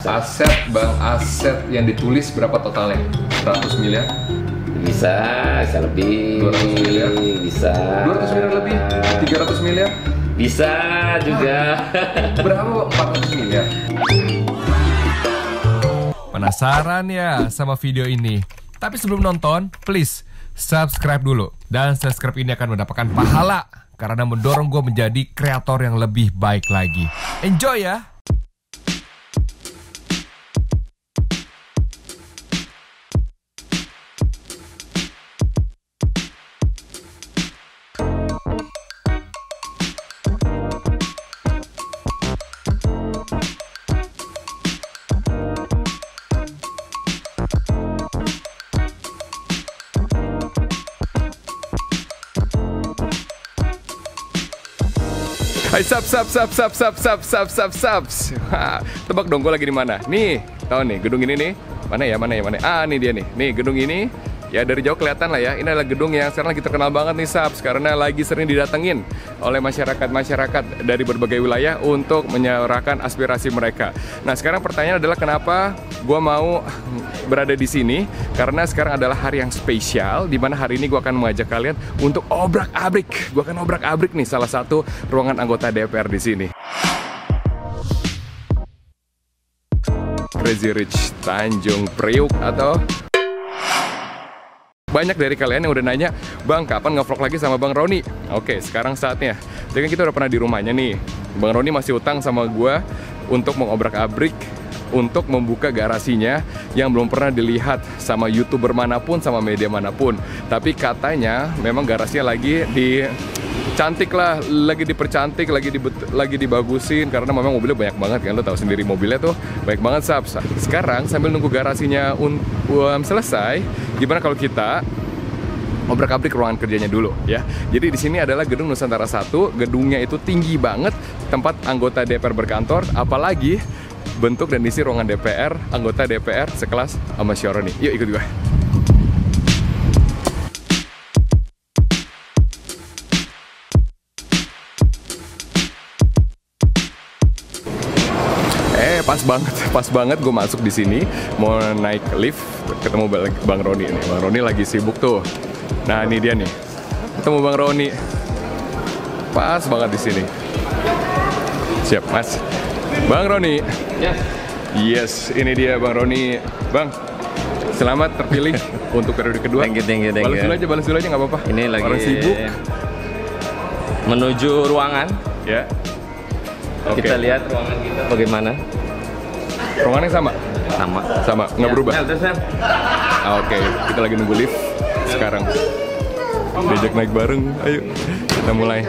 Aset Bang, aset yang ditulis berapa totalnya? 100 miliar? Bisa lebih. 200 miliar? Bisa. 200 miliar lebih? 300 miliar? Bisa juga. Berapa 400 miliar? Penasaran ya sama video ini? Tapi sebelum nonton, please subscribe dulu. Dan subscribe ini akan mendapatkan pahala karena mendorong gue menjadi kreator yang lebih baik lagi. Enjoy ya! Hai sub. Tebak dong gue lagi di mana? Nih, tahu nih gedung ini nih. Mana ya? Ah, nih dia nih. Nih gedung ini. Ya dari jauh kelihatan lah ya. Ini adalah gedung yang sekarang lagi terkenal banget nih subs karena lagi sering didatengin oleh masyarakat dari berbagai wilayah untuk menyuarakan aspirasi mereka. Nah, sekarang pertanyaan adalah kenapa gue mau berada di sini? Karena sekarang adalah hari yang spesial di mana hari ini gue akan mengajak kalian untuk obrak-abrik. Gue akan obrak-abrik nih salah satu ruangan anggota DPR di sini. Crazy Rich Tanjung Priuk atau banyak dari kalian yang udah nanya, Bang, kapan nge-vlog lagi sama Bang Roni? Oke, sekarang saatnya. Jadi kan kita udah pernah di rumahnya nih. Bang Roni masih utang sama gue untuk mengobrak-abrik, untuk membuka garasinya yang belum pernah dilihat sama YouTuber manapun, sama media manapun. Tapi katanya memang garasinya lagi cantik lah, lagi dipercantik, lagi dibagusin karena memang mobilnya banyak banget kan, lo tahu sendiri mobilnya tuh banyak banget subs. Sekarang sambil nunggu garasinya selesai, gimana kalau kita obrak-abrik ruangan kerjanya dulu ya. Jadi di sini adalah gedung Nusantara 1, gedungnya itu tinggi banget, tempat anggota DPR berkantor, apalagi bentuk dan isi ruangan DPR, anggota DPR sekelas sama Syoroni. Yuk ikut gue. Pas banget gue masuk di sini mau naik lift ketemu Bang Roni nih. Bang Roni lagi sibuk tuh. Nah, ini dia nih. Ketemu Bang Roni. Pas banget di sini. Siap, Mas. Bang Roni. Yes, ini dia Bang Roni. Bang, selamat terpilih untuk periode kedua. Thank you. Balas dulu aja nggak apa-apa. Ini lagi orang sibuk menuju ruangan. Ya. Okay. Kita lihat ruangan kita bagaimana. Ruangannya sama? Sama, nggak berubah? Oke, kita lagi nunggu lift sekarang. Diajak naik bareng, ayo kita mulai.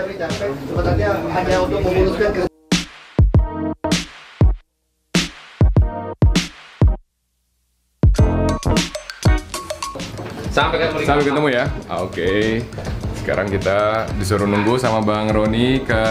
Sampai ketemu ya. Oke. Sekarang kita disuruh nunggu sama Bang Roni ke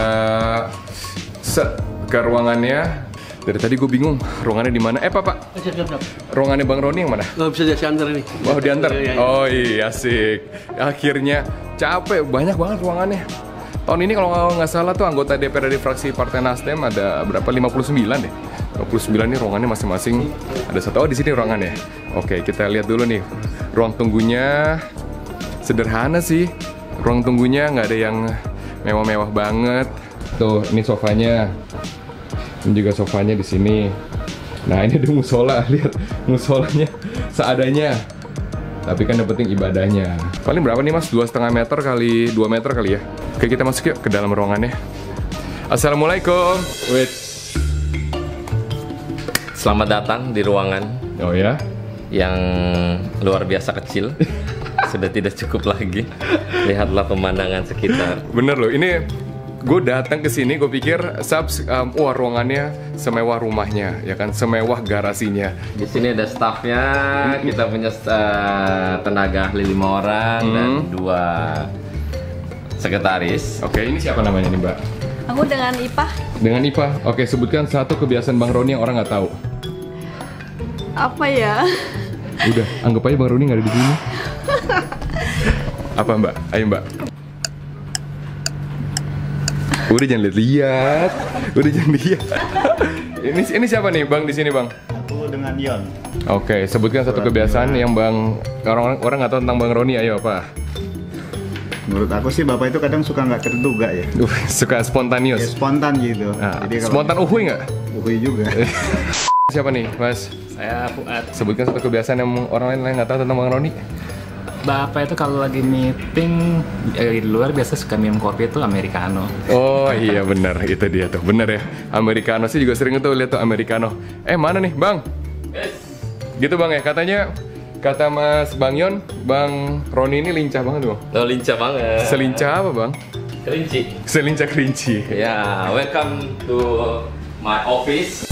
ruangannya. Dari tadi gue bingung ruangannya di mana. Pak. Ruangannya Bang Roni yang mana? Nggak bisa diantar ini. Oh, diantar. Oh iya, asik. Akhirnya capek, banyak banget ruangannya. Tahun ini kalau nggak salah tuh anggota DPR dari fraksi Partai Nasdem ada berapa? 59 deh. 59 nih ruangannya masing-masing. Ada satu. Oh, di sini ruangannya. Oke, kita lihat dulu nih. Ruang tunggunya sederhana sih. Ruang tunggunya nggak ada yang mewah-mewah banget. Tuh, ini sofanya. Ini juga sofanya di sini. Nah, ini ada musola, lihat musolanya seadanya. Tapi kan yang penting ibadahnya. Paling berapa nih Mas? 2,5 meter kali 2 meter kali ya. Oke, kita masuk yuk ke dalam ruangannya. Assalamualaikum. Wait. Selamat datang di ruangan. Oh ya? Yang luar biasa kecil. Sudah tidak cukup lagi. Lihatlah pemandangan sekitar. Bener loh, ini gue datang ke sini, gue pikir subs, wah ruangannya semewah rumahnya, ya kan, semewah garasinya. Di sini ada staffnya, kita punya tenaga ahli 5 orang dan 2 sekretaris. Oke, ini siapa namanya nih Mbak? Aku dengan Ipah. Dengan Ipah. Oke, sebutkan satu kebiasaan Bang Roni yang orang nggak tahu. Apa ya? Udah, anggap aja Bang Roni nggak ada di sini. Apa Mbak? Ayo Mbak. Udah jangan lihat. Ini siapa nih Bang di sini Bang? Aku dengan Yon. Oke, sebutkan satu kebiasaan yang Bang orang nggak tahu tentang Bang Roni. Ayo apa? Menurut aku sih bapak itu kadang suka nggak terduga ya. Suka Ya, spontaneous. spontan gitu. Nah, Jadi kalau spontan uhuy nggak? uhui juga. Siapa nih, Mas? Saya Fuad. Sebutkan satu kebiasaan yang orang lain nggak tahu tentang Bang Roni. Bapak itu kalau lagi meeting di luar biasa suka minum kopi itu americano. Oh iya benar, itu dia tuh, bener ya. Americano sih juga sering tuh lihat tuh Americano. Mana nih, Bang? Gitu Bang ya, katanya kata Mas Bang Yon, Bang Roni ini lincah banget Bang. Oh, lincah banget. Selincah apa Bang? Kelinci. Selincah kerinci. Ya, welcome to my office.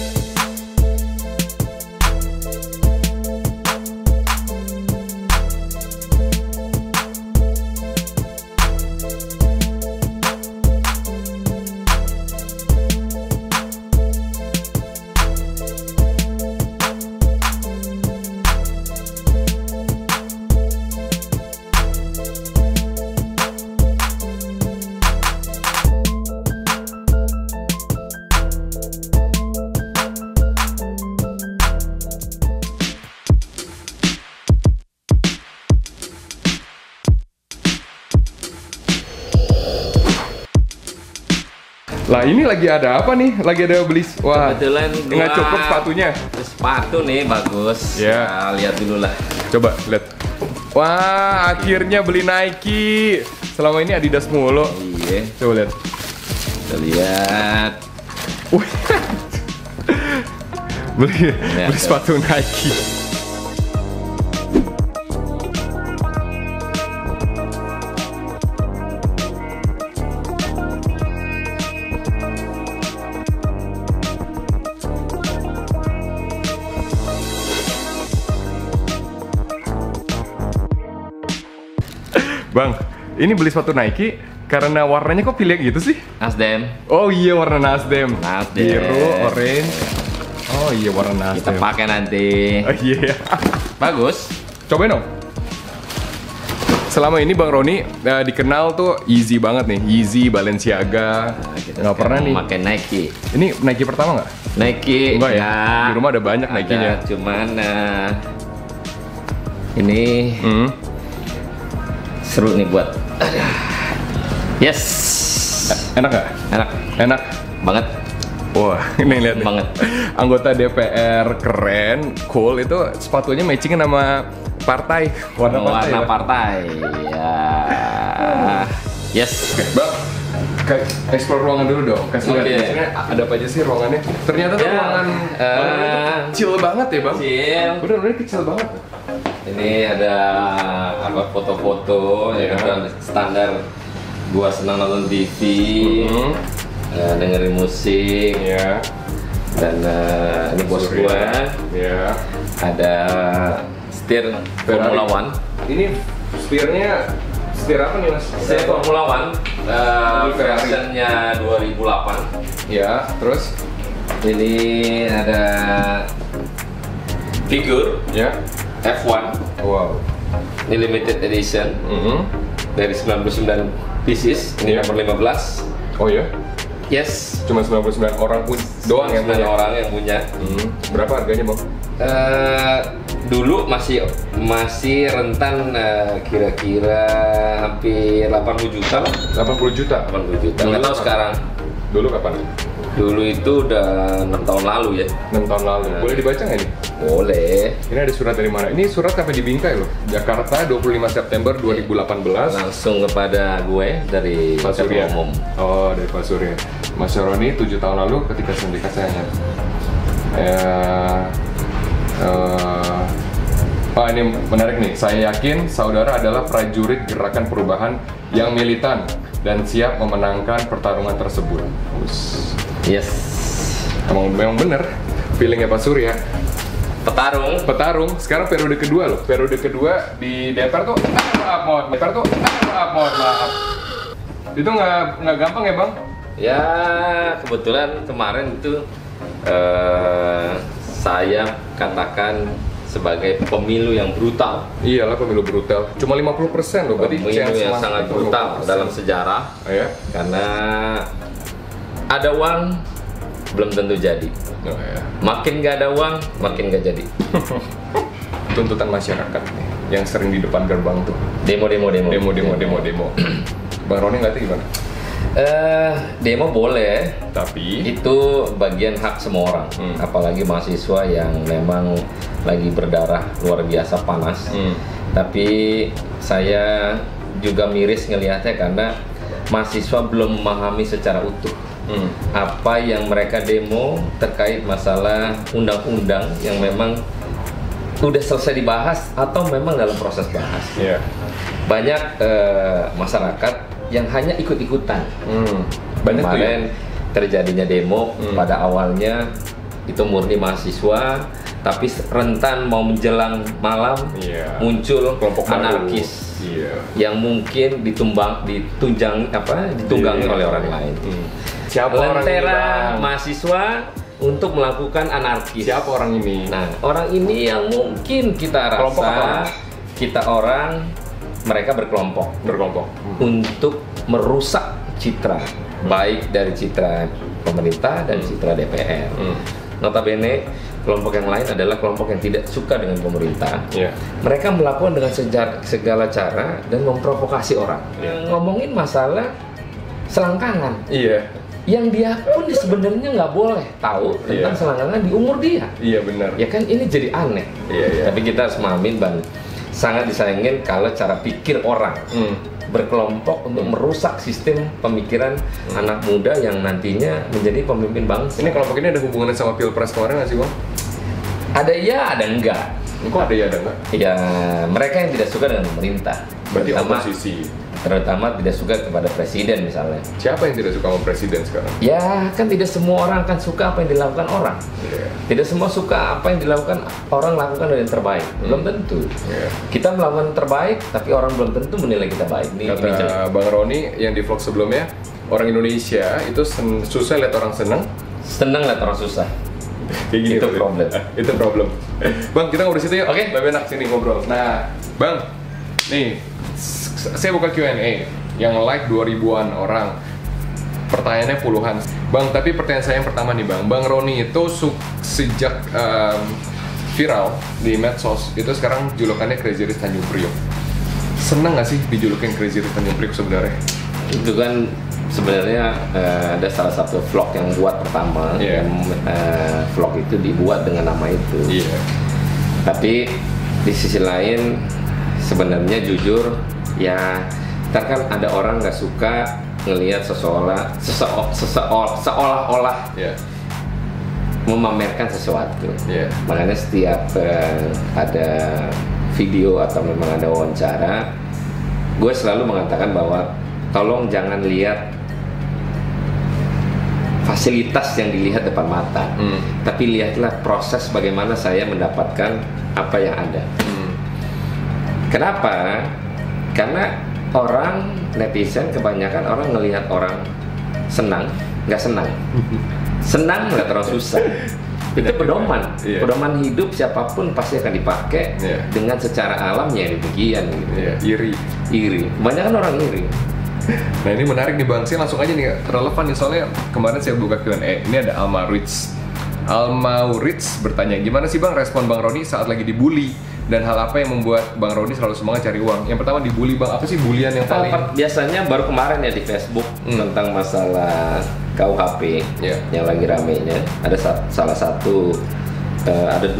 Lah ini lagi ada apa nih? Lagi ada beli, wah, Kebetulan nggak cukup sepatunya. Sepatu nih bagus. Ya. Nah, lihat dulu lah. Coba lihat. Wah, akhirnya beli Nike. Selama ini Adidas mulu. Iya. Coba lihat. Kita lihat. Wih. beli Lihat, sepatu Nike. Bang, ini beli sepatu Nike karena warnanya kok pilih gitu sih? Nasdem. Oh iya, warna Nasdem. Nasdem. Biru, orange. Oh iya, warna Kita Nasdem. pakai nanti. Oh iya. Bagus. Cobain dong. Selama ini Bang Roni dikenal tuh easy banget nih, Yeezy, Balenciaga. Nah, kita Nggak pernah nih. pakai Nike. Ini Nike pertama nggak? Nike. Enggak ya? Di rumah ada banyak Nike-nya. Cuman ini Hmm. seru nih buat. Yes. Enak nggak? Enak Enak. banget. Wah, ini lihat nih. Banget. Anggota DPR keren, cool, itu sepatunya matching sama partai. Warna partai. Warna ya? partai. Ya. Yes. Oke, Bang, explore ruangan dulu dong. Kasih lihat Oke. biasanya ada apa aja sih ruangannya. Ternyata tuh Ya, ruangan kecil banget ya, Bang. Kecil. Bener-bener kecil banget. Ini ada apa foto-foto ya kan standar gua senang nonton TV, Hmm. dengerin musik Ya. dan ini bos Surya. gua Ya. ada setir Formula One. Ini setirnya setir apa nih, Mas? Setir Formula One Ferrari. versionnya 2008. Ya, terus Ini ada figur ya. F1. Wow. Ini limited edition Mhm. dari 99 pieces. Ini Iya. nomor 15. Oh ya? Yes. Cuma 99 orang pun doang yang 99 punya. orang yang punya. Berapa harganya, Bang? Dulu masih rentan kira-kira hampir 80 juta lah. 80 juta. 80 juta. Nggak tahu sekarang. Dulu kapan? Dulu itu udah 6 tahun lalu ya. 6 tahun lalu. Boleh dibaca nggak nih? Boleh. Ini ada surat dari mana? Ini surat sampai di Bingkai loh. Jakarta, 25 September 2018. Langsung kepada gue dari Pak Surya. Ketua Umum. Oh, dari Pak Surya. Mas Roni 7 tahun lalu ketika sindikat saya nyata. Ini menarik nih. Saya yakin saudara adalah prajurit gerakan perubahan yang militan dan siap memenangkan pertarungan tersebut. Yes. Memang bener. Feelingnya Pak Surya. Petarung. Sekarang periode kedua loh. Periode kedua di DPR tuh maaf. Itu nggak gampang ya, Bang? Ya kebetulan kemarin itu saya katakan sebagai pemilu yang brutal. Iyalah, pemilu brutal. Cuma 50% loh. Berarti Pemilu chance yang masuk sangat itu brutal 50%. dalam sejarah Oh, ya? karena ada uang belum tentu jadi. Oh, ya. Makin nggak ada uang, makin nggak jadi. Tuntutan masyarakat nih, yang sering di depan gerbang tuh. Demo. Bang Roni nggak tahu gimana? Demo boleh, Tapi itu bagian hak semua orang, apalagi mahasiswa yang memang lagi berdarah luar biasa panas. Tapi saya juga miris ngelihatnya karena mahasiswa belum memahami secara utuh apa yang mereka demo terkait masalah undang-undang yang memang udah selesai dibahas atau memang dalam proses bahas. Iya. Banyak masyarakat yang hanya ikut-ikutan. Banyak tuh ya? Kemarin terjadinya demo pada awalnya itu murni mahasiswa, tapi rentan mau menjelang malam muncul kelompok anarkis yang mungkin ditunggangi oleh orang lain. Siapa orang ini, Lentera Bang? mahasiswa untuk melakukan anarkis. Siapa orang ini? Nah, orang ini yang mungkin kita Kelompok rasa apa? Mereka berkelompok untuk merusak citra, baik dari citra pemerintah dan citra DPR. Notabene kelompok yang lain adalah kelompok yang tidak suka dengan pemerintah. Mereka melakukan dengan segala cara dan memprovokasi orang. Ngomongin masalah selangkangan. Yang dia pun sebenarnya nggak boleh tahu tentang selangkangan di umur dia. Iya benar. Ya kan ini jadi aneh. Tapi kita harus memahami, Bang, sangat disayangin kalau cara pikir orang berkelompok untuk merusak sistem pemikiran anak muda yang nantinya menjadi pemimpin bangsa. Ini kelompok ini ada hubungannya sama Pilpres kemarin nggak sih, Bang? Ada ya, ada enggak. Kok ada ya, ada enggak? Ya, mereka yang tidak suka dengan pemerintah. Berarti oposisi. Terutama tidak suka kepada presiden misalnya. Siapa yang tidak suka sama presiden sekarang? Ya, kan tidak semua orang akan suka apa yang dilakukan orang. Tidak semua suka apa yang dilakukan orang lakukan dengan terbaik. Belum tentu. Kita melakukan terbaik, tapi orang belum tentu menilai kita baik. Kata Bang Roni yang di vlog sebelumnya, orang Indonesia itu susah lihat orang senang lihat orang susah. Kayak gini Itu problem. Itu problem. Bang, kita ngobrol situ yuk. Oke. Lebih enak sini ngobrol. Nah, Bang, nih saya buka Q&A yang like 2000-an orang. Pertanyaannya puluhan. Bang, tapi pertanyaan saya yang pertama nih, Bang Roni itu sejak viral di medsos itu sekarang julukannya Crazy Rich Tanjung Priok. Seneng nggak sih dijulukin Crazy Rich Tanjung Priok sebenarnya? Itu kan sebenarnya ada salah satu vlog yang buat pertama. Vlog itu dibuat dengan nama itu. Tapi di sisi lain sebenarnya jujur ya, ntar kan ada orang nggak suka ngelihat seolah-olah memamerkan sesuatu. Makanya setiap ada video atau memang ada wawancara, gue selalu mengatakan bahwa tolong jangan lihat fasilitas yang dilihat depan mata, tapi lihatlah proses bagaimana saya mendapatkan apa yang ada. Kenapa? Karena orang netizen kebanyakan orang ngelihat orang senang, nggak senang. Senang nggak terlalu susah. Itu pedoman, pedoman hidup siapapun pasti akan dipakai dengan secara alamnya demikian. Iri. Banyak kan orang iri. Nah ini menarik nih Bang, saya langsung aja nih relevan nih soalnya kemarin saya buka Q&A. Ini ada Alma Ritz bertanya, gimana sih Bang respon Bang Roni saat lagi dibully? Dan hal apa yang membuat Bang Roni selalu semangat cari uang? Yang pertama dibully Bang, apa sih bulian yang paling? Biasanya baru kemarin ya di Facebook tentang masalah KUHP yang lagi ramenya. Ada salah satu, ada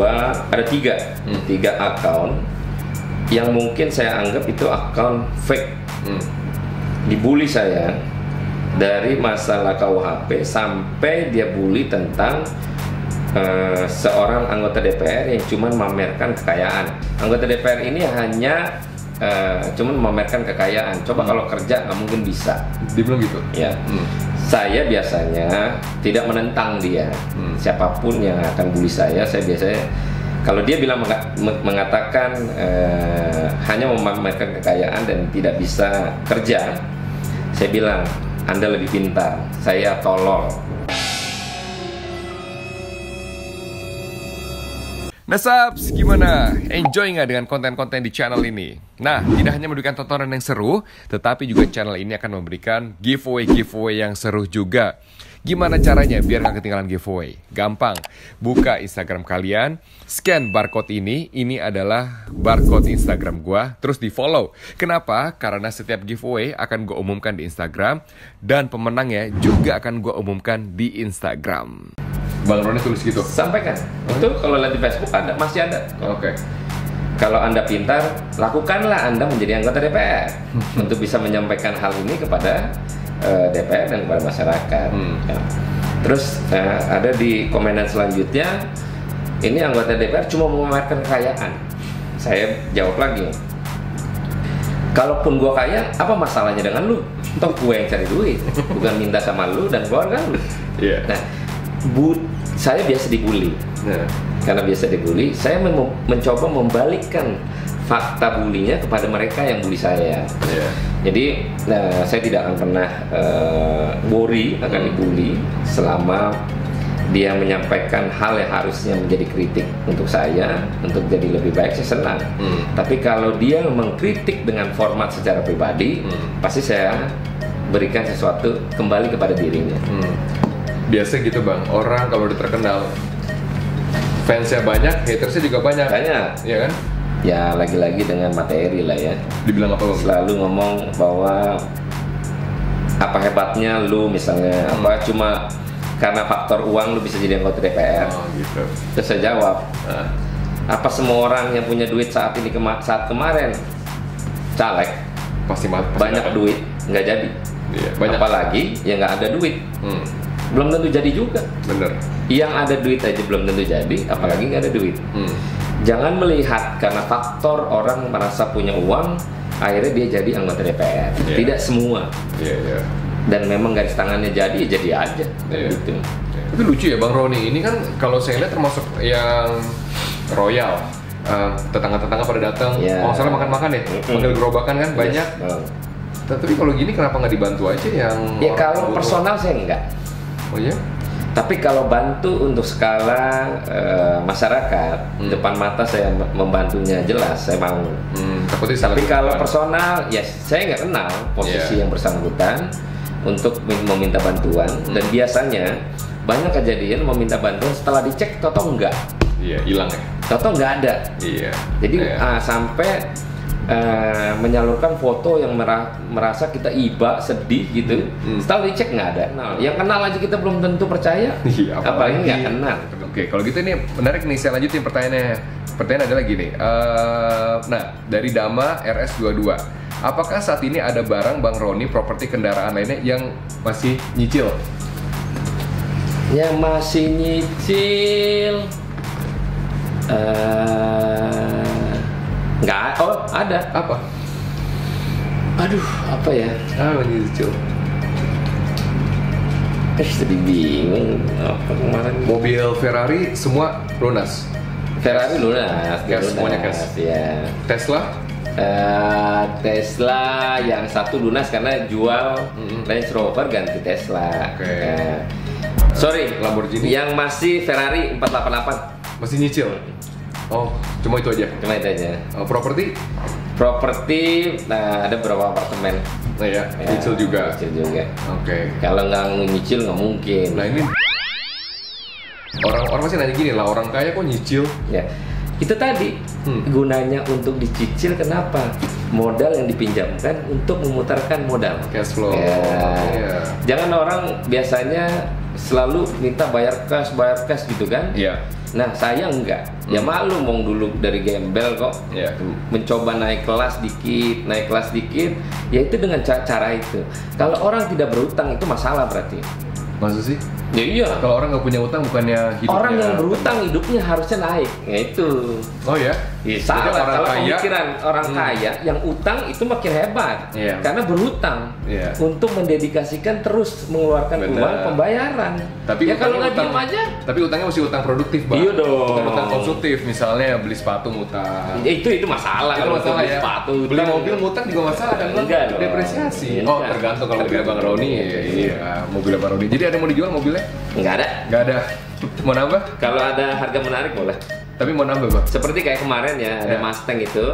tiga account yang mungkin saya anggap itu account fake. Dibully saya dari masalah KUHP sampai dia bully tentang seorang anggota DPR yang cuma memamerkan kekayaan. Anggota DPR ini hanya cuma memamerkan kekayaan. Coba kalau kerja nggak mungkin bisa. Dia bilang gitu? Ya. Saya biasanya tidak menentang dia. Siapapun yang akan bully saya biasanya kalau dia bilang mengatakan hanya memamerkan kekayaan dan tidak bisa kerja, saya bilang Anda lebih pintar, saya tolol. Nah Sabs, gimana? Enjoy nggak dengan konten-konten di channel ini? Nah, tidak hanya memberikan tontonan yang seru, tetapi juga channel ini akan memberikan giveaway yang seru juga. Gimana caranya biar nggak ketinggalan giveaway? Gampang, buka Instagram kalian, scan barcode ini adalah barcode Instagram gua, terus di follow. Kenapa? Karena setiap giveaway akan gue umumkan di Instagram, dan pemenangnya juga akan gue umumkan di Instagram. Bang Roni tulis gitu? Sampaikan. Itu kalau lihat di Facebook ada, masih ada. Oke. Kalau Anda pintar, lakukanlah Anda menjadi anggota DPR untuk bisa menyampaikan hal ini kepada DPR dan kepada masyarakat. Ya. Terus ada di komenan selanjutnya, ini anggota DPR cuma memamerkan kekayaan. Saya jawab lagi, kalaupun gua kaya, apa masalahnya dengan lu? Toh gue yang cari duit, bukan minta sama lu dan keluarga lu. Yeah. Nah, saya biasa dibully. Karena biasa dibully, saya mencoba membalikkan fakta bulinya kepada mereka yang bully saya. Jadi saya tidak akan pernah worry akan dibully selama dia menyampaikan hal yang harusnya menjadi kritik untuk saya, untuk jadi lebih baik, saya senang. Tapi kalau dia mengkritik dengan format secara pribadi, pasti saya berikan sesuatu kembali kepada dirinya. Biasa gitu Bang, orang kalau udah terkenal, fansnya banyak, hatersnya juga banyak. Banyak, ya kan? Ya lagi-lagi dengan materi lah ya. Dibilang apa Bang? Selalu ngomong bahwa apa hebatnya lu misalnya, apa cuma karena faktor uang lu bisa jadi anggota DPR. Oh gitu. Terus saya jawab, apa semua orang yang punya duit saat ini saat kemarin caleg pasti banyak duit nggak jadi. Iya, banyak. Apalagi yang nggak ada duit. Belum tentu jadi juga. Bener. Yang ada duit aja belum tentu jadi, apalagi nggak ada duit. Jangan melihat karena faktor orang merasa punya uang, akhirnya dia jadi anggota DPR. Tidak semua. Dan memang garis tangannya jadi aja. Gitu. Tapi lucu ya Bang Roni, ini kan kalau saya lihat termasuk yang royal. Tetangga-tetangga pada datang, kalau salah makan-makan ya, panggil gerobakan kan banyak. Tapi kalau gini kenapa nggak dibantu aja yang? Ya kalau personal saya enggak. Oh iya? Tapi kalau bantu untuk skala masyarakat, depan mata saya membantunya jelas, saya mau. Tapi kalau personal, ya saya nggak kenal posisi yang bersangkutan untuk meminta bantuan. Dan biasanya banyak kejadian meminta bantuan setelah dicek, toto enggak. Iya, hilang ya? Toto nggak ada. Iya. Jadi sampai menyalurkan foto yang merasa kita iba, sedih gitu. Setelah dicek nggak ada. Yang kenal aja kita belum tentu percaya. Apalagi nggak kenal. Oke, kalau gitu ini menarik nih, saya lanjutin pertanyaannya. Pertanyaan adalah gini. Nah, dari Dama RS22, apakah saat ini ada barang Bang Roni, properti kendaraan lainnya yang masih nyicil? Yang masih nyicil? Nggak, ada. Apa? Aduh, apa ya? Nyicil. Jadi bingung. Apa kemarin? Mobil Ferrari semua lunas. Ferrari lunas. Cash, semuanya cash. Ya. Tesla? Tesla yang satu lunas karena jual Range Rover ganti Tesla. Sorry, Lamborghini. Yang masih Ferrari 488. Masih nyicil? Oh, cuma itu aja? Cuma itu aja. Properti? Properti, ada beberapa apartemen. Nah ya, nyicil juga? Nyicil juga. Oke. Kalau nggak nyicil nggak mungkin. Nah ini orang masih nanya gini lah, orang kaya kok nyicil? Ya, itu tadi gunanya untuk dicicil. Kenapa? Modal yang dipinjamkan untuk memutarkan modal. Cash flow. Jangan orang biasanya selalu minta bayar cash gitu kan? Iya. Nah, saya enggak. Ya malu mau dulu dari gembel kok. Mencoba naik kelas dikit. Ya itu dengan cara itu. Kalau orang tidak berutang itu masalah berarti. Maksud sih? Ya iya. Kalau orang nggak punya utang bukannya hidupnya? Orang yang berutang hidupnya harusnya naik. Ya itu. Oh ya? Salah. Kalau kaya, pemikiran orang kaya yang utang itu makin hebat. Karena berhutang untuk mendedikasikan terus mengeluarkan uang pembayaran. Tapi ya kalau nggak diem aja. Tapi utangnya mesti utang produktif, Bang. Iya dong. Bukan utang konsumtif, misalnya beli sepatu ngutang. Itu masalah. Itu kalau masalah beli ya. sepatu Beli mobil ngutang juga masalah kan? Enggak dong. Depresiasi. Oh, tergantung kalau mobilnya Bang Roni. Iya, mobilnya Bang Roni. Jadi ada yang mau dijual mobilnya? Enggak ada. Nggak ada. Mau nambah? Kalau ada harga menarik boleh. Tapi mau nambah, Bang? Seperti kayak kemarin ya, ada Mustang itu.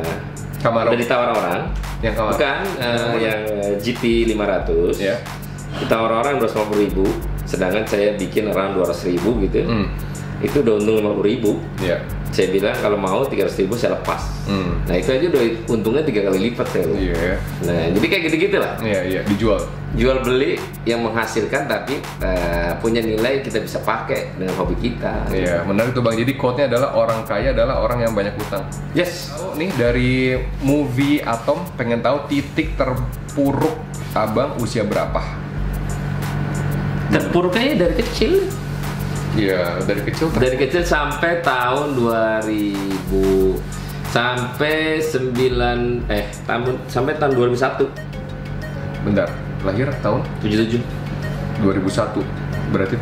Camaro. Udah ditawar orang. Yang Camaro? Bukan, yang GT 500. Ya. kita orang-orang 250.000, sedangkan saya bikin around 200.000 gitu. Itu udah untung 50.000. Iya. Saya bilang kalau mau 300.000 saya lepas. Nah itu aja udah untungnya 3 kali lipat saya. Iya. Nah jadi kayak gitu-gitu lah. Iya, dijual. Jual beli yang menghasilkan tapi punya nilai kita bisa pakai dengan hobi kita. Iya, menarik tuh Bang. Jadi quote-nya adalah orang kaya adalah orang yang banyak utang. Yes. Tahu nih dari movie Atom, pengen tahu titik terpuruk Abang usia berapa? Terpuruknya dari kecil. Iya, dari kecil Dari kecil sampai tahun 2000 sampai sampai tahun 2001. Bentar, lahir tahun 77. 2001. Berarti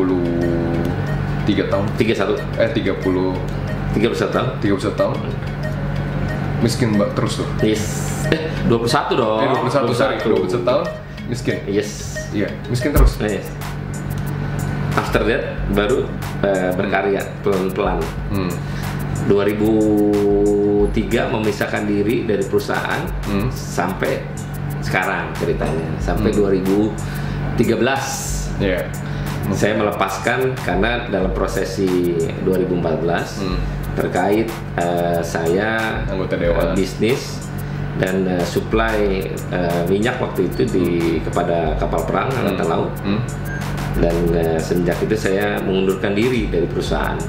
33 tahun. 31 tahun. 31 tahun. Miskin Mbak terus tuh. Yes. 21 dong. 21 sorry, 21 tahun miskin. Yes. Iya, miskin terus. Yes. After that baru berkarya pelan-pelan. 2003 memisahkan diri dari perusahaan sampai sekarang ceritanya sampai 2013. Iya. Saya melepaskan karena dalam prosesi 2014 terkait saya Anggota dewan. bisnis dan supply minyak waktu itu kepada kapal perang angkatan laut. Dan sejak itu saya mengundurkan diri dari perusahaan.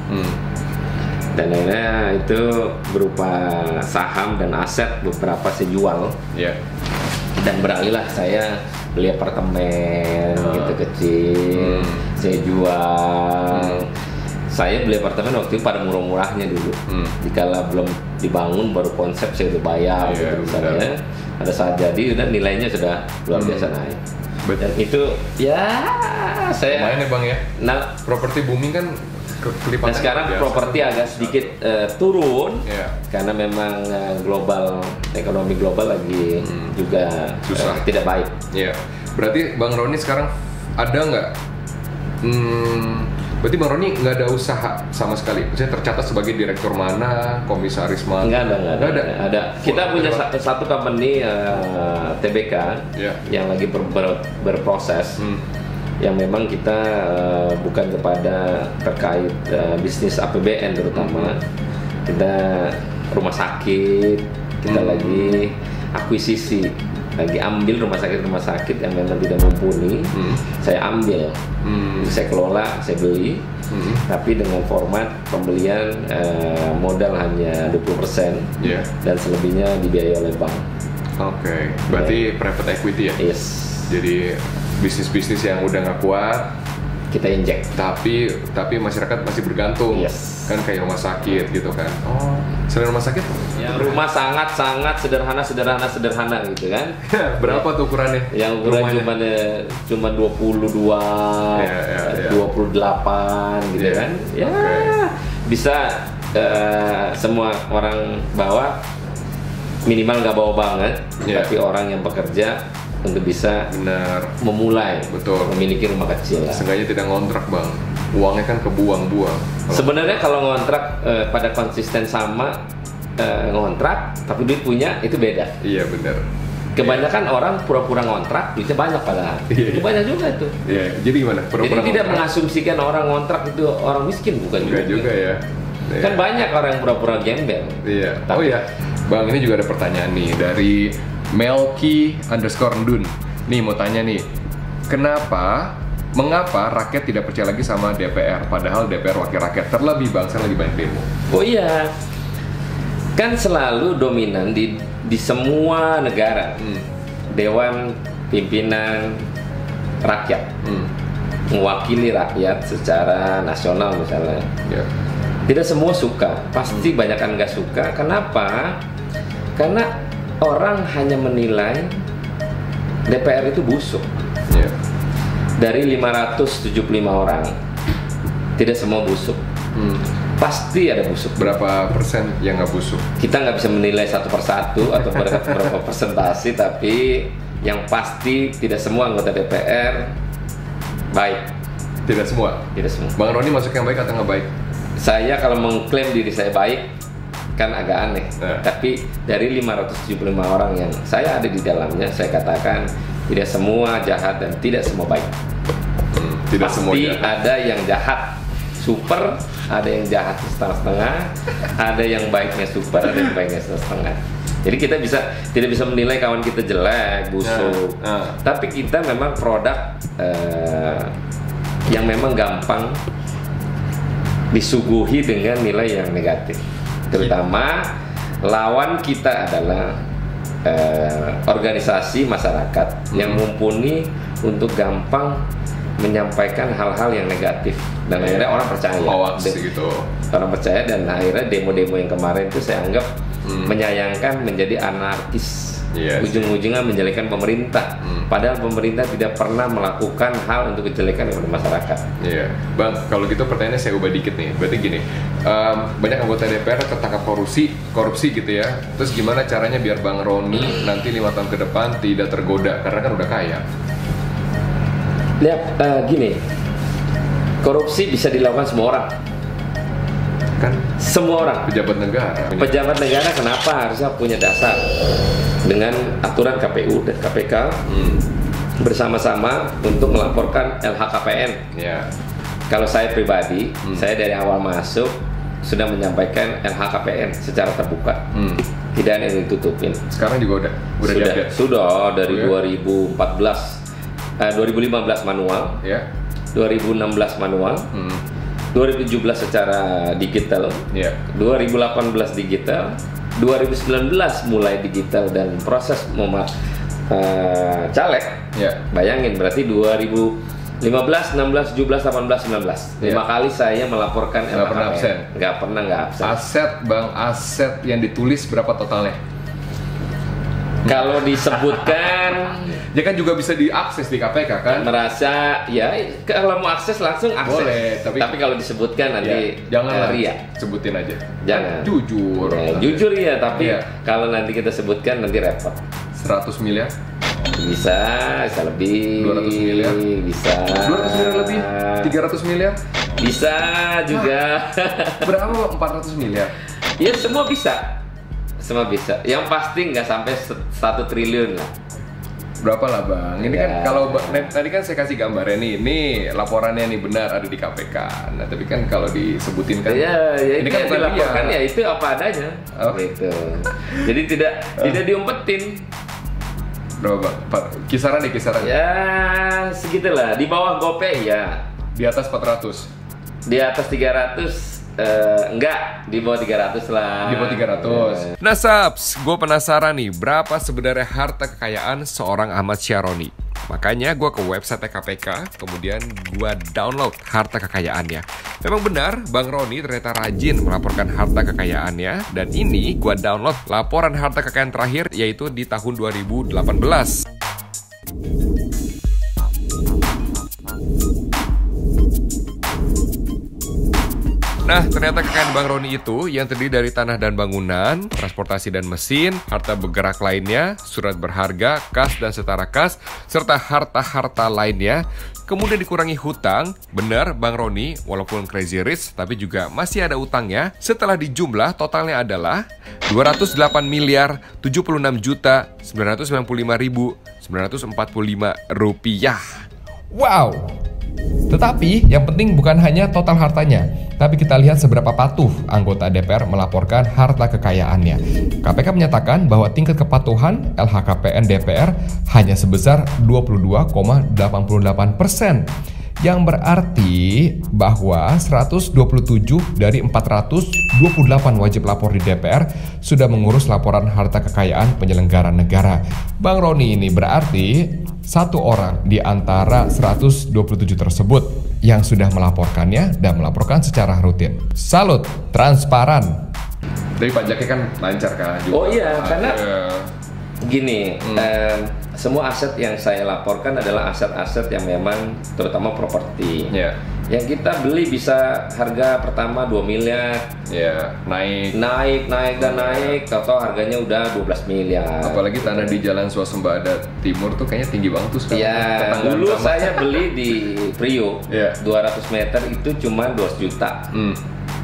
Dan akhirnya itu berupa saham dan aset beberapa saya jual. Iya. Dan beralihlah saya beli apartemen gitu kecil, saya jual. Saya beli apartemen waktu itu pada murah-murahnya dulu. Dikala belum dibangun baru konsep saya udah bayar Iya, gitu misalnya. Pada saat jadi udah nilainya sudah luar biasa naik. Dan itu ya saya Lumayan ya Bang ya. nah Properti booming kan kelipatan. Nah sekarang properti agak sedikit turun karena memang global ekonomi global lagi juga susah, tidak baik. Iya. Berarti Bang Roni sekarang ada nggak? Berarti Bang Roni nggak ada usaha sama sekali. Saya tercatat sebagai direktur mana, komisaris mana? Nggak ada. Kita punya satu company TBK yang lagi berproses. Yang memang kita bukan kepada terkait bisnis APBN terutama. Kita rumah sakit, kita lagi akuisisi, lagi ambil rumah sakit yang memang tidak mumpuni. Saya ambil, saya kelola, saya beli, tapi dengan format pembelian modal hanya 20% dan selebihnya dibiayai oleh bank. Oke, berarti private equity ya? Yes. Jadi bisnis-bisnis yang udah nggak kuat kita injek, tapi masyarakat masih bergantung. Yes. Kan kayak rumah sakit gitu kan. Oh, selain rumah sakit? Ya, rumah sangat sederhana gitu kan. Berapa tuh ukurannya? Yang ukuran cuma 22, 28 gitu kan. Ya, bisa semua orang bawa, minimal nggak bawa banget, tapi orang yang bekerja untuk bisa memulai memiliki rumah kecil. Seenggaknya tidak ngontrak Bang, uangnya kan kebuang-buang. Sebenarnya kalau ngontrak pada konsisten sama ngontrak tapi duit punya itu beda. Iya benar. Kebanyakan orang pura-pura ngontrak duitnya banyak padahal. Itu banyak juga itu. Iya, jadi gimana? Jadi tidak mengasumsikan orang ngontrak itu orang miskin, bukan juga ya. Kan banyak orang yang pura-pura gembel. Iya. Oh ya, Bang, ini juga ada pertanyaan nih dari Melki_Ndun. Nih mau tanya nih, mengapa rakyat tidak percaya lagi sama DPR, padahal DPR wakil rakyat? Terlebih bangsa lagi banyak demo. Oh iya, kan selalu dominan di semua negara. Dewan Pimpinan Rakyat mewakili rakyat secara nasional misalnya. Tidak semua suka, pasti banyak kan nggak suka. Kenapa? Karena orang hanya menilai DPR itu busuk. Dari 575 orang, tidak semua busuk. Pasti ada busuk. Berapa persen yang nggak busuk? Kita nggak bisa menilai satu persatu atau berapa persentase, tapi yang pasti tidak semua anggota DPR baik. Tidak semua? Tidak semua. Bang Roni masuk yang baik atau nggak baik? Saya kalau mengklaim diri saya baik, kan agak aneh. Tapi dari 575 orang yang saya ada di dalamnya, saya katakan Tidak semua jahat dan tidak semua baik. Tidak Pasti semua jahat. ada yang jahat super, ada yang jahat setengah-setengah, ada yang baiknya super, ada yang baiknya setengah-setengah. Jadi kita tidak bisa menilai kawan kita jelek, busuk. Tapi kita memang produk yang memang gampang disuguhi dengan nilai yang negatif. Terutama lawan kita adalah organisasi masyarakat yang mumpuni untuk gampang menyampaikan hal-hal yang negatif dan akhirnya orang percaya. Hoax gitu. Orang percaya dan akhirnya demo-demo yang kemarin itu saya anggap menyayangkan menjadi anarkis. Yes. Ujung-ujungnya menjelekan pemerintah. Padahal pemerintah tidak pernah melakukan hal untuk kejelekan kepada masyarakat. Iya, Bang. Kalau gitu pertanyaannya saya ubah dikit nih. Berarti gini, banyak anggota DPR tertangkap korupsi gitu ya. Terus gimana caranya biar Bang Roni nanti 5 tahun ke depan tidak tergoda karena kan udah kaya? Lihat, gini, korupsi bisa dilakukan semua orang. Kan Semua orang. pejabat negara. Pejabat negara kenapa harusnya punya dasar dengan aturan KPU dan KPK bersama-sama untuk melaporkan LHKPN. Ya. Kalau saya pribadi, saya dari awal masuk sudah menyampaikan LHKPN secara terbuka. Tidak ada yang ditutupin. Sekarang juga udah diupdate. Sudah dari Oh, ya? 2015 manual, Ya. 2016 manual, 2017 secara digital, Ya. 2018 digital, 2019 mulai digital dan proses caleg. Ya. Bayangin berarti 2015, 16, 17, 18, 19. 5 kali saya melaporkan Nggak pernah LHKPN. absen. Nggak pernah absen. Aset, Bang, aset yang ditulis berapa totalnya? Kalau disebutkan Ya kan juga bisa diakses di KPK kan? merasa ya kalau mau akses langsung akses. Boleh, tapi kalau disebutkan nanti jangan ria. sebutin aja. Jangan. Jujur. Ya, jujur ya, tapi Iya. kalau nanti kita sebutkan nanti repot. 100 miliar, Bisa lebih. 200 miliar. Bisa. 200 miliar lebih, 300 miliar. Bisa juga. Berapa 400 miliar? Ya semua bisa. Semua bisa. Yang pasti nggak sampai 1 triliun lah. Berapa lah Bang? Ini kan Ya. kalau tadi kan saya kasih gambarnya nih laporannya nih benar ada di KPK. Nah tapi kan kalau disebutin kan, Ya ini itu kan yang bukan dilaporkan dia. ya itu apa adanya. Oh. Gitu. Jadi tidak diumpetin. Berapa Bang? Kisaran deh kisaran. Ya segitulah. Di bawah GoPay ya. Di atas 400. Di atas 300 enggak, di bawah 300 lah. Di bawah 300. Nah Saps, gue penasaran nih berapa sebenarnya harta kekayaan seorang Ahmad Syaroni. Makanya gue ke website KPK, kemudian gue download harta kekayaannya. Memang benar, Bang Roni ternyata rajin melaporkan harta kekayaannya. Dan ini gue download laporan harta kekayaan terakhir, yaitu di tahun 2018. Nah, ternyata kekayaan Bang Roni itu yang terdiri dari tanah dan bangunan, transportasi dan mesin, harta bergerak lainnya, surat berharga, kas dan setara kas, serta harta-harta lainnya. Kemudian dikurangi hutang. Benar, Bang Roni, walaupun crazy rich, tapi juga masih ada utangnya. Setelah dijumlah, totalnya adalah 208 miliar 76 juta 995.945 rupiah. Wow! Tetapi yang penting bukan hanya total hartanya, tapi kita lihat seberapa patuh anggota DPR melaporkan harta kekayaannya. KPK menyatakan bahwa tingkat kepatuhan LHKPN DPR hanya sebesar 22,88%, yang berarti bahwa 127 dari 428 wajib lapor di DPR sudah mengurus laporan harta kekayaan penyelenggara negara. Bang Roni ini berarti satu orang di antara 127 tersebut yang sudah melaporkannya dan melaporkan secara rutin. Salut, transparan. Tapi pajaknya kan lancar kan? Oh iya, karena Ada. gini, semua aset yang saya laporkan adalah aset-aset yang memang terutama properti. Ya, Yang kita beli bisa harga pertama 2 miliar, ya naik. naik dan naik, atau harganya udah 12 miliar. Apalagi tanah di Jalan Swasembada Timur tuh kayaknya tinggi banget tuh sekarang. Ya, Tetanggaan dulu sama. saya beli di Priok, Iya. 200 meter itu cuma 200 juta.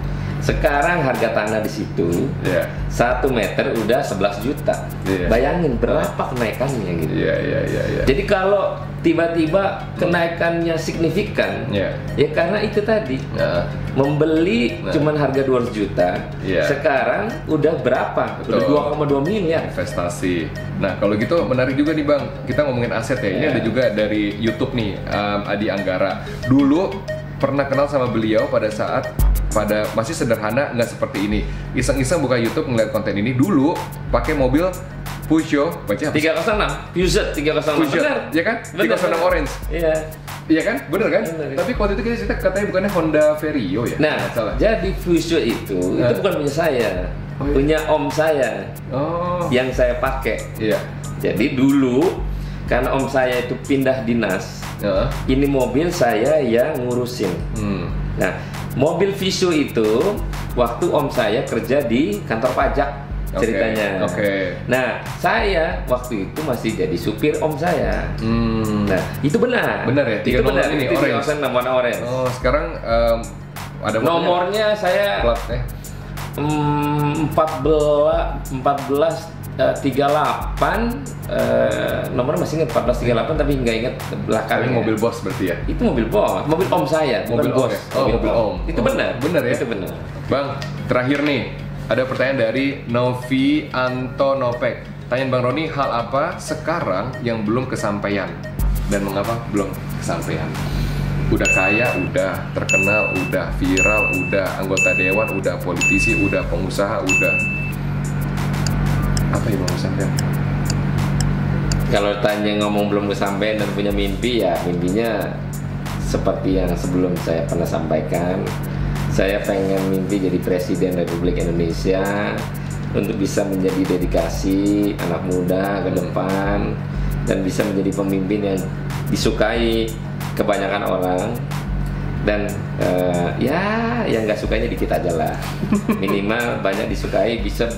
Sekarang harga tanah di situ 1 meter udah 11 juta. Bayangin berapa kenaikannya gitu. Jadi kalau tiba-tiba kenaikannya signifikan, ya karena itu tadi membeli cuman harga 200 juta, sekarang udah berapa? Udah 2,2 miliar investasi. Nah kalau gitu menarik juga nih Bang, kita ngomongin aset ya. Ini ada juga dari YouTube nih, Adi Anggara. Dulu pernah kenal sama beliau pada saat masih sederhana, nggak seperti ini. Iseng-iseng buka YouTube ngeliat konten ini. Dulu pakai mobil Peugeot, baca 306, Peugeot 306, benar? Ya kan? 306 Orange. Iya kan? Bener kan? Bener. Tapi waktu itu kita cerita katanya bukannya Honda Vario ya? Nah, jadi Peugeot itu bukan punya saya, punya om saya, yang saya pakai. Jadi dulu karena om saya itu pindah dinas, ini mobil saya yang ngurusin. Nah, mobil Visu itu waktu om saya kerja di kantor pajak ceritanya. Nah, saya waktu itu masih jadi supir om saya. Nah, itu benar. Benar ya? Itu benar. Ini Itu orange. warna orange. Oh, sekarang ada nomornya saya platnya 38 nomornya masih ingat 1438 tapi nggak ingat belakangnya. Mobil bos berarti ya? Itu mobil bos, mobil om saya, mobil bos. Mobil om. Itu benar. Benar ya? Itu benar. Bang, terakhir nih ada pertanyaan dari Novi Antonopek. Tanyain Bang Roni, hal apa sekarang yang belum kesampaian dan mengapa belum kesampaian? Udah kaya, udah terkenal, udah viral, udah anggota dewan, udah politisi, udah pengusaha, udah apa yang belum kesampaian? Kalau tanya ngomong belum kesampaian dan punya mimpi, ya mimpinya seperti yang sebelum saya pernah sampaikan. Saya pengen mimpi jadi Presiden Republik Indonesia untuk bisa menjadi dedikasi anak muda ke depan dan bisa menjadi pemimpin yang disukai kebanyakan orang. Dan ya yang nggak sukanya dikit aja lah. Minimal banyak disukai, bisa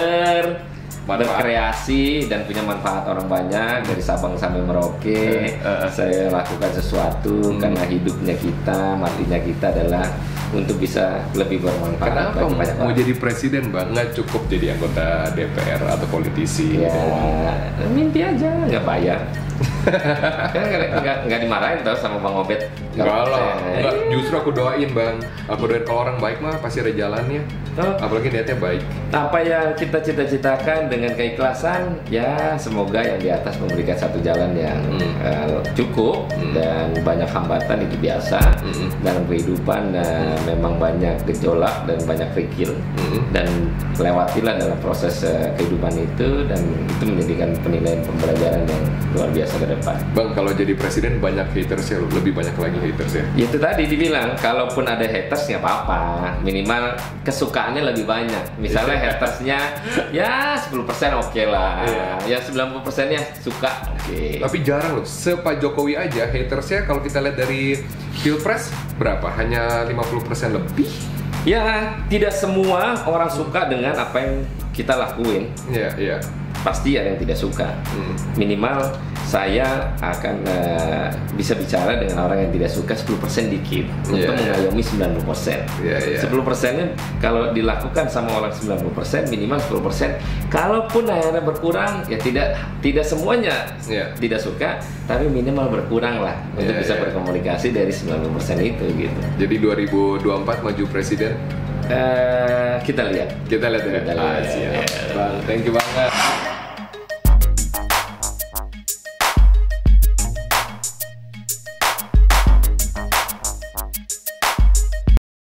berkreasi dan punya manfaat orang banyak dari Sabang sampai Merauke. Saya lakukan sesuatu karena hidupnya kita, matinya kita adalah untuk bisa lebih bermanfaat. Kenapa bagi banyak mau orang. jadi presiden Bang? Nggak cukup jadi anggota DPR atau politisi? Ya, mimpi aja, nggak bayar. Kan nggak dimarahin tau sama Bang Obed. Enggak lah, enggak. Justru aku doain Bang. Aku doain kalau orang baik mah pasti ada jalannya. Apalagi niatnya baik. Apa yang kita cita-citakan dengan keikhlasan, ya semoga yang di atas memberikan satu jalan yang cukup. Dan banyak hambatan itu biasa dalam kehidupan. Memang banyak gejolak dan banyak kerikil. Dan lewatilah dalam proses kehidupan itu, dan itu menjadikan penilaian pembelajaran yang luar biasa ke depan. Bang, kalau jadi presiden banyak hatersnya, lebih banyak lagi hatersnya. Itu tadi dibilang, kalaupun ada haters nggak apa-apa, minimal kesukaannya lebih banyak. Misalnya hatersnya ya 10% oke lah, ya 90%-nya suka oke. Tapi jarang loh, Pak Jokowi aja hatersnya kalau kita lihat dari Pilpres berapa? Hanya 50% lebih. Ya, tidak semua orang suka dengan apa yang kita lakuin. Iya. Pasti ada yang tidak suka. Minimal saya akan bisa bicara dengan orang yang tidak suka 10% dikit untuk mengayomi 90%. 10%-nya kalau dilakukan sama orang 90%, minimal 10%. Kalaupun akhirnya berkurang, ya tidak semuanya tidak suka, tapi minimal berkurang lah untuk bisa berkomunikasi dari 90% itu gitu. Jadi 2024 maju presiden? Kita lihat. Kita lihat ya. Kita lihat. Siap. Bang, thank you banget.